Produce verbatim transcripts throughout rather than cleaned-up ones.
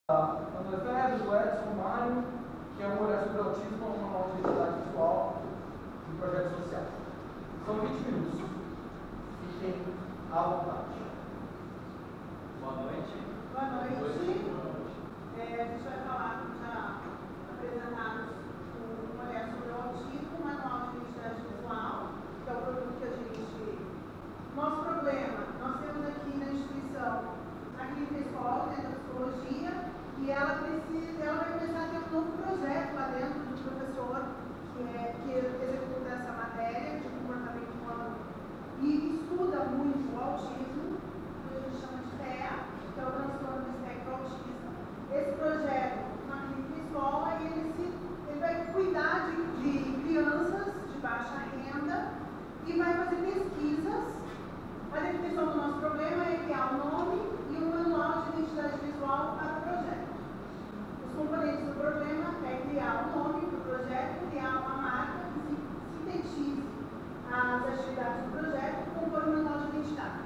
André Ferreira, do Edson Mário, que é um olhar sobre autismo, uma nova identidade visual de projeto social. São vinte minutos. Fiquem à vontade. Boa noite. Boa noite. É, a gente vai falar, já apresentamos um olhar sobre o autismo, uma nova identidade visual, que é o produto que a gente... Nosso problema, nós temos aqui na instituição a clínica escola, né, da psicologia, e ela precisa, ela vai começar a ter um novo projeto lá dentro do professor que, é, que executa essa matéria de comportamento humano e estuda muito o autismo, que a gente chama de T E A, que é o transtorno do espectro autista. Esse projeto, na clínica escola, ele, se, ele vai cuidar de, de crianças de baixa renda e vai fazer pesquisas. A definição do nosso problema é criar um nome e um manual de identidade visual para o projeto. Os componentes do problema é criar um nome para o projeto, criar uma marca que sintetize as atividades do projeto e compor um manual de identidade.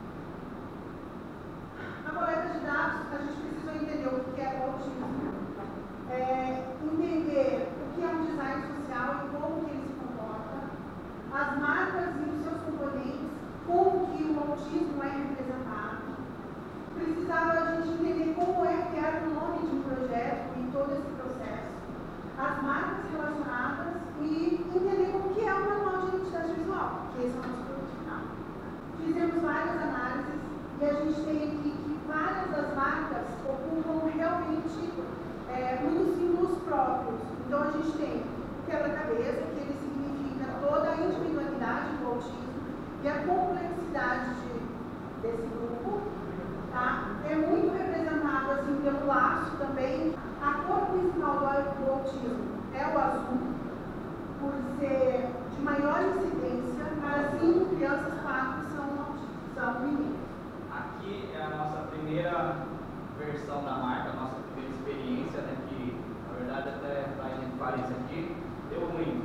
Na coleta de dados, a gente precisa entender o que é o autismo, é, entender o que é um design social e como que ele se comporta, as marcas e os seus componentes, como que o autismo é representado. Precisava a gente entender como é criar o nome de um projeto e todo esse processo, as marcas relacionadas e entender como que é o manual de identidade visual, que esse é o nosso produto final. Fizemos várias análises e a gente tem aqui que várias das marcas ocupam realmente é, muitos símbolos próprios. Então a gente tem o quebra-cabeça, que ele significa toda a individualidade do autismo e a complexidade de, desse grupo, tá? É muito representado assim pelo laço também. A cor principal do, do autismo é o azul, por ser de maior incidência. Para cinco crianças, quatro são autistas, são meninos. Aqui é a nossa primeira versão da marca, a nossa primeira experiência, né? Que na verdade até para a gente falar isso aqui, deu ruim.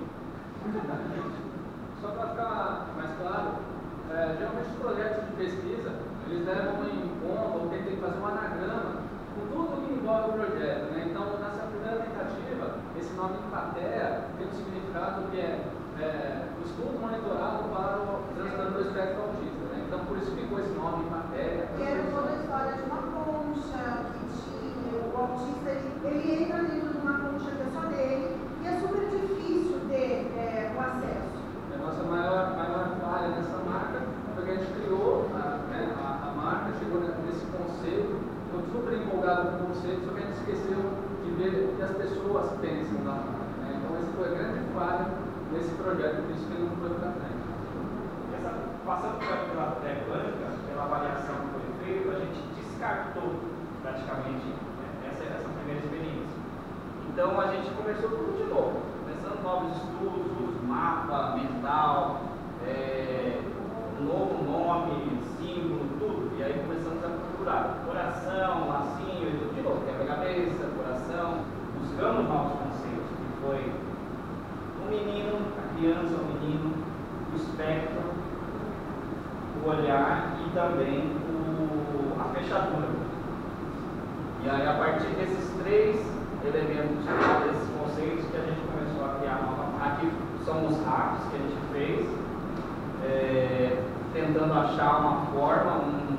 Só para ficar mais claro, é, geralmente os projetos de pesquisa, eles levam em conta ou tentam fazer um anagrama com tudo que envolve o projeto, né? Então, nessa primeira tentativa, esse nome Empatia tem um significado que é, é o estudo monitorado para o transtorno do espectro autista, né? Então, por isso ficou esse nome Empatia. Que era toda a história de uma concha que tinha, o autista, ele, ele entra dentro de uma concha que é só dele e é super difícil ter é, o acesso. A nossa maior, maior falha nessa marca foi que a gente criou a, né, a, a marca, chegou nesse conceito, estou super empolgado com o conceito, só que a gente esqueceu de ver o que as pessoas pensam da marca, né? Então essa foi a grande falha nesse projeto, por isso que ele não foi para frente. Essa, passando pela pré-plânica, pela avaliação que foi feita, a gente descartou praticamente, né, essa, essa primeira experiência. Então a gente começou tudo de novo, começando novos estudos, mapa mental, é, novo nome, símbolo, tudo. E aí começamos a procurar coração, lacinho e tudo de novo, quebra-cabeça, coração. Buscamos novos conceitos, que foi o menino, a criança, o menino, o espectro, o olhar e também o, a fechadura. E aí a partir desses três elementos, desses conceitos, que a gente começou a criar nova. Aqui são os hacks que a gente fez, é, tentando achar uma forma, um,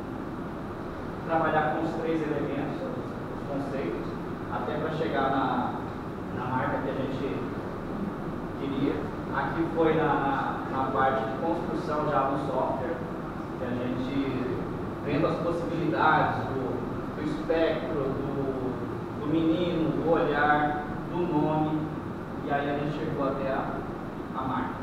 trabalhar com os três elementos, os, os conceitos, até para chegar na, na marca que a gente queria. Aqui foi na, na, na parte de construção já no software, que a gente, vendo as possibilidades do, do espectro, do, do menino, do olhar, do nome, e aí a gente chegou até a, a marca.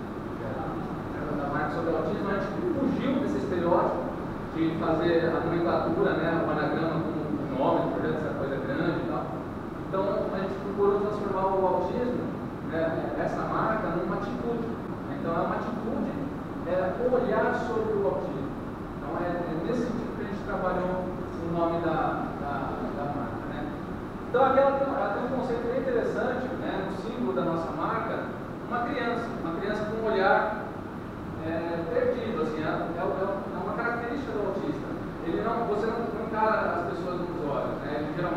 Da marca sobre o autismo, a gente fugiu desse estereótipo de fazer a nomenclatura, né, o anagrama com o nome do projeto, essa coisa grande e tal. Então a gente procurou transformar o autismo, né, essa marca, numa atitude. Então é uma atitude, é o olhar sobre o autismo. Então é, é nesse sentido que a gente trabalhou o nome da, da, da marca, né? Então aqui ela tem, ela tem um conceito bem interessante, né, no símbolo da nossa marca, uma criança, uma criança com um olhar é, perdido, assim, é, é, é uma característica do autista. Ele não, você não encara as pessoas nos olhos, né? Ele geralmente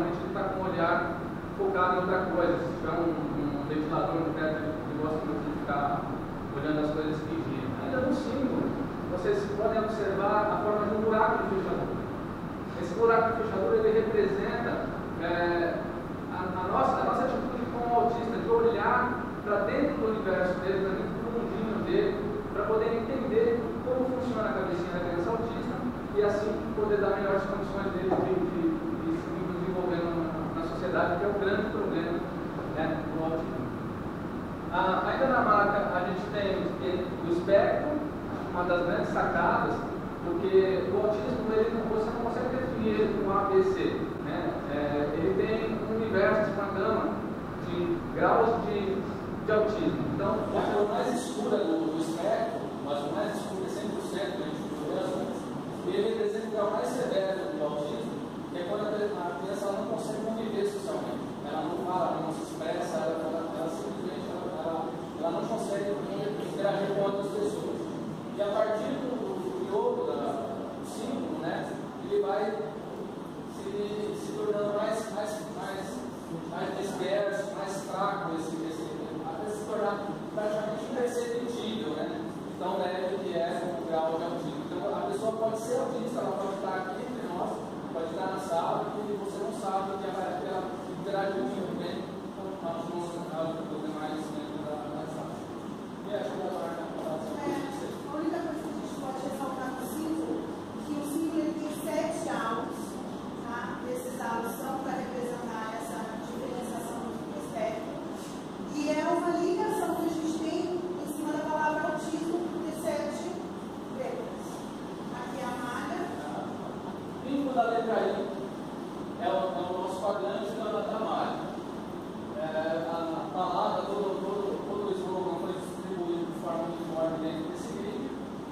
em outra coisa. Se tiver um, um ventilador no teto que gosta muito de ficar olhando as coisas que giram. Ainda no símbolo, vocês podem observar a forma de um buraco de fechadura. Esse buraco de fechadura ele representa é, a, a, nossa, a nossa atitude como autista, de olhar para dentro do universo dele, para dentro do mundinho dele, para poder entender como funciona a cabecinha da criança autista e assim poder dar melhores condições dele de, de, de se desenvolver na, na sociedade, que é o grande problema, né, do autismo. Ah, ainda na marca a gente tem o espectro, uma das grandes sacadas, porque o autismo ele não, você não consegue definir ele com A, B, C. Né? É, ele tem um universo, uma gama de graus de, de autismo. Então, a cor mais escura do, do espectro, mas o mais escuro é cem por cento, a gente conhece, ele representa o grau mais severo do autismo, que é quando a criança ela não consegue conviver socialmente. Ela não fala, ela não se expressa, ela, ela, ela simplesmente ela, ela, ela não consegue interagir com outras pessoas. E a partir do, do jogo, do símbolo, né, ele vai se, se tornando mais, mais, mais, mais disperso, mais fraco, esse, esse, até se tornar praticamente imperceptível, né? Tão leve que é o grau de autismo. Então a pessoa pode ser autista, ela pode estar aqui entre nós, pode estar na sala e você não sabe que ela, que ela interage muito bem com os demais membros da sala. E acho que agora a única coisa que a gente pode ressaltar no símbolo é que o símbolo ele tem sete alvos, tá? Esses alvos são para representar essa diferenciação do espectro. E é uma ligação que a gente tem em cima da palavra autismo de sete letras. Aqui é a malha. O vínculo da letra I é o, é o nosso quadrante da, da malha. É, a palavra, todo, todo, todo o slogan foi distribuído de forma uniforme dentro desse grid.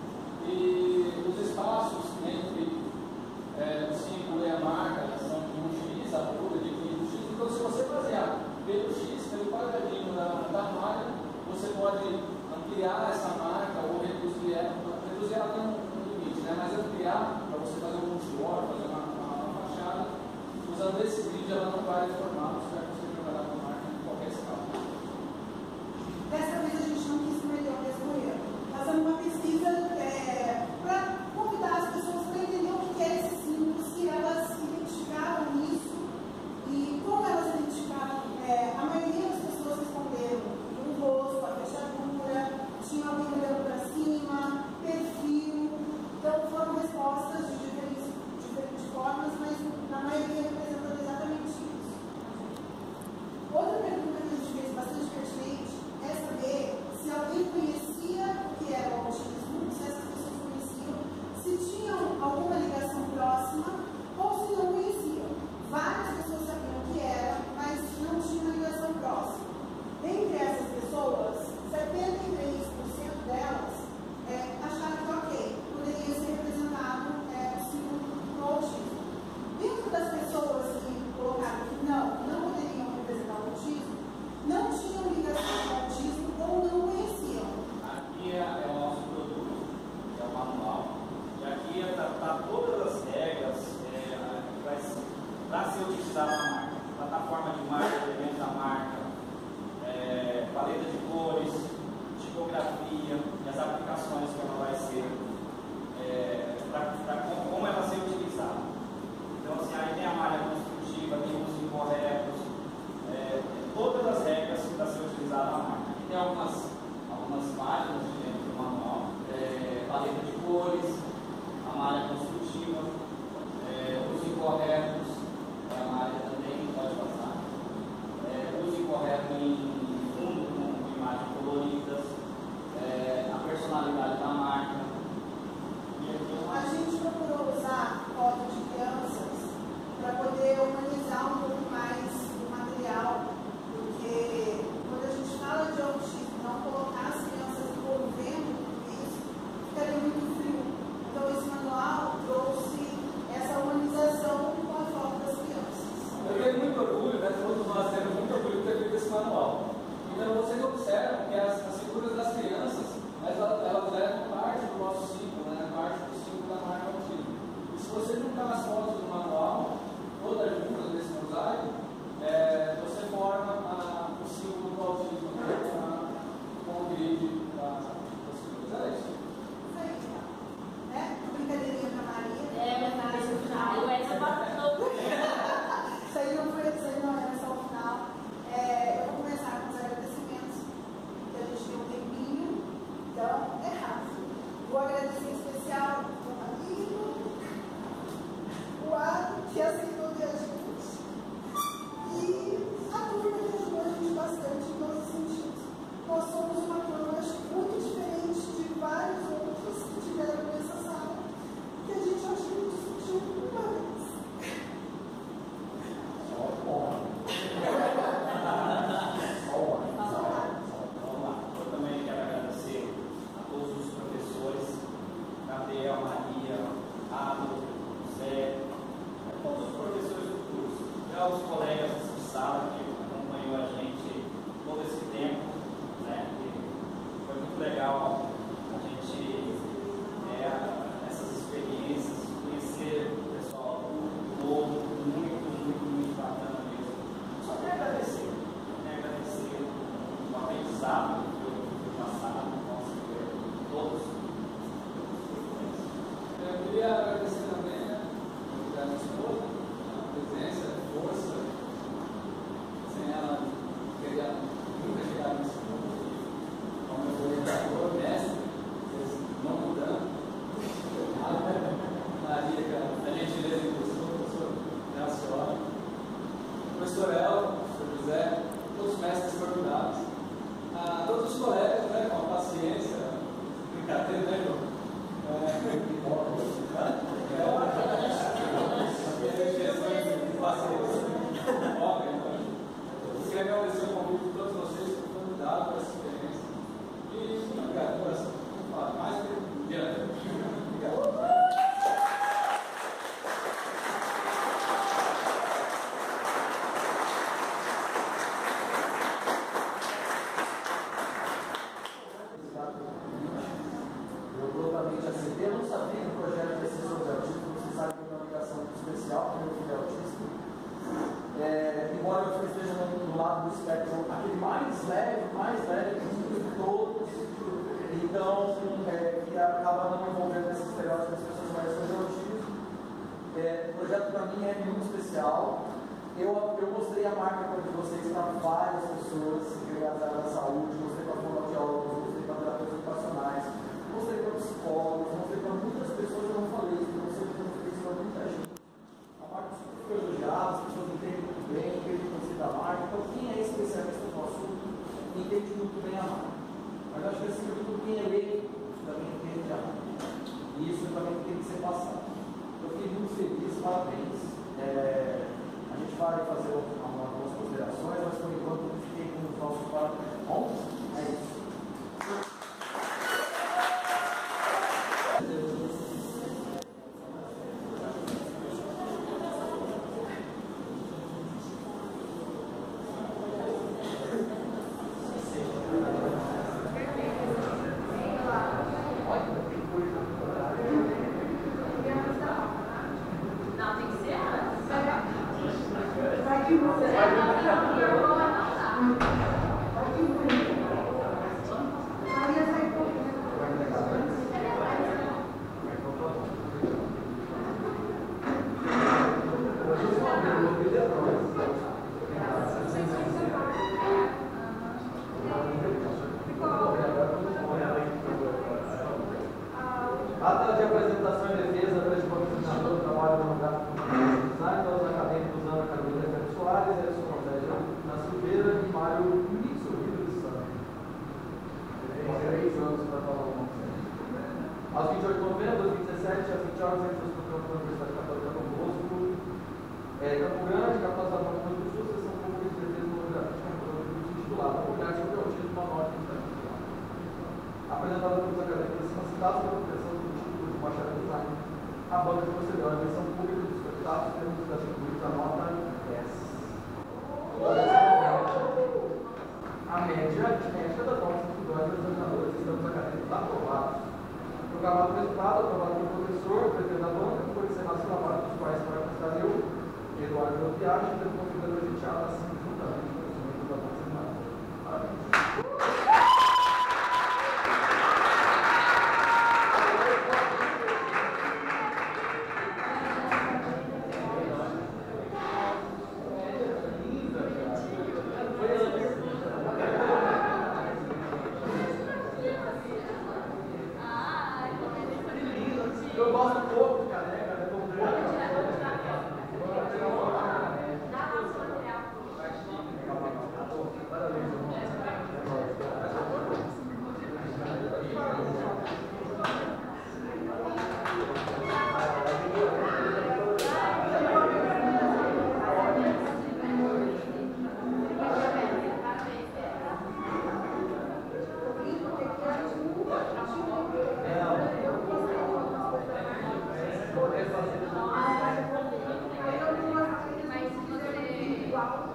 E os espaços entre é, o símbolo e a marca são de um X, a altura de quinze X. Então, se você basear pelo X, pelo quadradinho da, da malha, você pode ampliar essa marca ou reduzir ela. Reduzir ela tem um, um limite, né? Mas ampliar para você fazer um multior, fazer uma, uma, uma fachada, usando esse grid ela não vai deformar, você vai conseguir trabalhar com marca em qualquer escala. Dessa vez a gente não quis cometer o mesmo erro. Fazendo uma pesquisa é, para convidar as pessoas para entender o que é esse símbolo, se elas identificaram isso e como elas identificaram. É, a maioria das pessoas responderam o rosto, a fechadura, tinha alguém olhando para cima, perfil. Então foram respostas de diferentes, diferentes formas, mas na maioria representando exatamente isso. Outra pergunta que a gente fez bastante pertinente é saber se alguém conhecia o que era o autismo, se essas pessoas conheciam, se tinham alguma ligação próxima ou se não conheciam. Várias pessoas sabiam o que era, mas não tinham uma ligação próxima. Dentre essas pessoas, setenta e três por cento delas é, acharam que ok, poderia ser representado é, o símbolo do autismo. Dentro das pessoas que colocaram que não, não poderiam representar o autismo, não tinham ligação com o autismo ou não conheciam. Aqui é, é o nosso produto, que é o manual, e aqui está tá todas as regras é, para ser utilizado na marca. Plataforma de marca, elemento da marca, é, paleta de cores, tipografia e as aplicações que ela vai ser, é, para como ela vai ser utilizada. Então, assim, aí tem a malha construtiva, tem os incorretos, é, todas as regras para ser utilizada na marca. Aqui tem algumas, algumas páginas dentro do manual, é, paleta de cores, a malha construtiva, é, os incorretos, a malha também pode passar, é, os incorretos em fundo com imagens coloridas, é, a personalidade da marca. E aqui A gente procurou aos colegas de sala que acompanhou a gente todo esse tempo, né? E foi muito legal a gente é, essas experiências, conhecer o pessoal novo, muito, muito, muito bacana mesmo. Só queria agradecer, né? Agradecer o aprendizado que eu passado, nossa, todos. Eu queria agradecer também, né, a minha esposa, a presença, a força. Sem ela, não teria nunca chegado nesse ponto aqui. Como eu orientador, mestre, vocês não mudando. Maria, a gentileza de pessoa, professor Nelson, professor El, professor José, todos os mestres formidáveis. A todos os colegas, né, com a paciência, brincadeira, né, irmão? Eu queria agradecer o convite de todos vocês que foram convidados para essa experiência. E muito obrigado, coração. Vamos falar mais que diante. Obrigado. Eu não sabia que o projeto ia ser sobre autismo, você sabe que eu tenho uma ligação especial com o meu filho autista. É, embora eu esteja do lado do espectro, aquele mais leve, mais leve de todos, então, é, que acaba não envolvendo esses estereótipos das pessoas mais sobre autismo. É, o projeto para mim é muito especial. Eu, eu mostrei a marca de vocês para várias pessoas ligadas à área da saúde, mostrei para fonoaudiólogos, mostrei para terapeutas ocupacionais, mostrei para psicólogos, mostrei para muitas pessoas, eu não falei isso, não sei porque eu mostrei isso para muita gente. A marca super foi elogiada, as pessoas entendem muito bem, entendem o conceito da marca, então quem é especialista no assunto entende muito bem a marca. Mas eu acho que acima de tudo quem é leigo também entende a marca. E isso também tem que ser passado. Eu fiquei muito feliz, parabéns. É, a gente vai fazer algumas considerações, mas por enquanto eu fiquei com os nossos parabéns. É isso. Ata de apresentação e defesa do exposicionador do trabalho monográfico do design dos acadêmicos Ana Carolina Pedro Soares, Edson Rogério na Silveira e Mário Nixon de Santos. Três anos para falar o nome. Às vinte e oito de novembro de dois mil e dezessete, às vinte horas, a gente está da Universidade Católica Dom Bosco, é, Campo Grande, capital da Nova do Sul, sessão pública de defesa monográfica, titulada Mulher sobre Autismo, uma nota internacional. Apresentada pelos acadêmicos acima citados pela proteção do Instituto de Bacharel Design, a banca de procedeu a versão pública dos candidatos termos das atribuídos a nota dez. A média aritmética das notas individuais das examinadoras e exames acadêmicos aprovados. Programado o resultado, aprovado pelo professor, presidente da banca, que foi encerrado pela parte dos quais para constar eu, Eduardo Rotiage, tendo configurado a gente assim, juntamente com os membros da banca examinada. Parabéns. Eu gosto pouco de caneca, né? Como igual